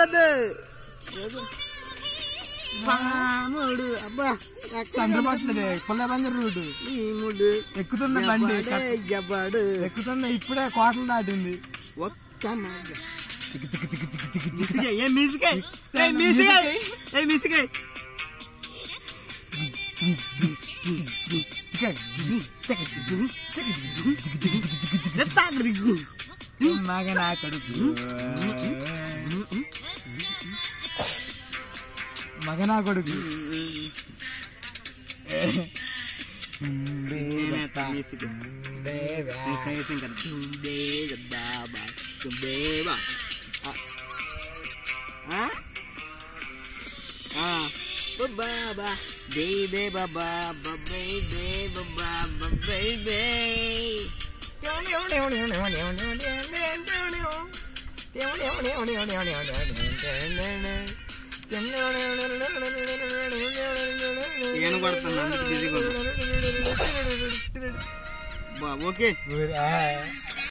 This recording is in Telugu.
అబ్బా చంద్రబాట్లే పుల్లబందర్ రోడ్డు ఎక్కుతున్న బండి ఎక్కుతున్న ఇప్పుడే కోటలు దాటింది. మగనా కొడుకు మగనా కొడుకు Baba, baby, baba, baby, baba, baby. ఏను కొడుతున్నా బిజీగా ఓకే